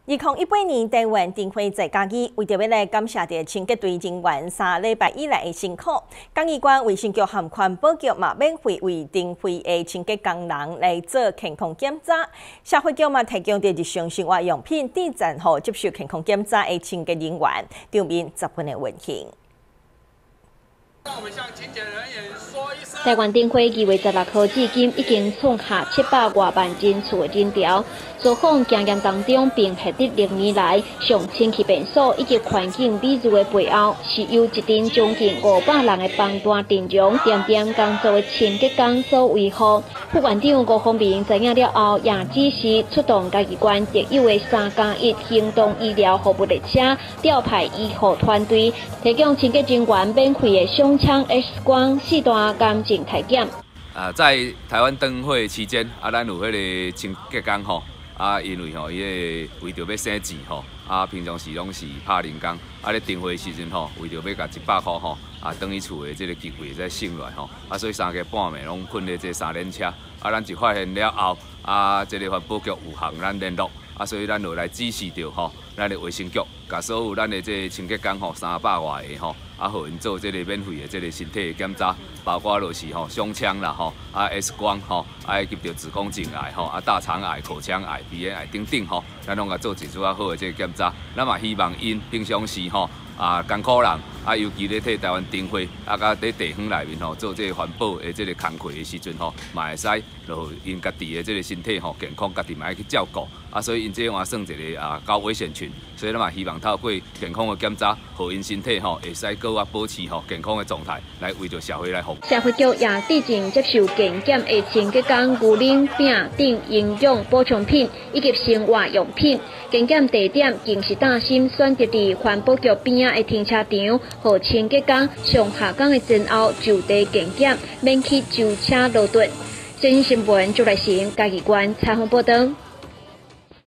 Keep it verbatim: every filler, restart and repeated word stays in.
二零一八年台湾灯会在嘉义，为着要来感谢着清洁队人员三礼拜以来的辛苦，嘉义县卫生局和环保局嘛免费为灯会的清洁工人来做健康检查。社会局嘛提供着日常生活用品点赞后接受健康检查的清洁人员，场面十分的温馨。 我们向清洁人员说一声。 台湾灯会二月十六号至今已经创下七百多万人次的人潮，造访经验当中，并获得历年来上清气便所以及环境美誉的背后，是由一阵将近五百人的帮大阵容，点点工作的清洁工所维护。副院长吴方明知影了后，也指示出动嘉义县特有的三加一行动医疗服务列车，调派医护团队，提供清洁人员免费的胸腔 X 光、四大感情体检。 啊，在台湾灯会期间，啊，咱有迄个清洁工吼，啊，因为吼，伊个为着要省钱吼，啊，平常时拢是拍零工，啊，咧灯会时阵吼，为着要甲一百块吼，啊，转去厝的这个机会再省落吼，啊，所以三个半暝拢困咧这三轮车，啊，咱就发现了后，啊，这个环保局有向咱联络，啊，所以咱就来指示着吼，咱的卫生局，甲所有咱的这个清洁工吼，三百外个吼。 啊，互因做这个免费的这个身体的检查，包括就是吼胸腔啦吼，啊 X 光吼，啊以及着子宫颈癌吼，啊大肠癌、口腔癌、鼻咽癌等等吼，咱拢甲做一组啊好的这个检查。咱嘛希望因平常时吼啊艰苦人，啊尤其咧替台湾灯会啊，甲伫地方内面吼做这个环保的这个工课的时阵吼，嘛会使就因家己的这个身体吼健康，家己嘛要去照顾。啊，所以因这话算一个啊高危险群，所以咱嘛希望透过健康的检查，互因身体吼会使。 啊，保持吼健康的状态，来为着社会来服务。 社会局也致敬接受健检的清洁工牛奶、饼等营养补充品以及生活用品。健检地点更是大心选择伫环保局边仔的停车场，和清洁工上下岗的前后就地健检，免去舟车劳顿。新新闻就来成嘉义县采访报道。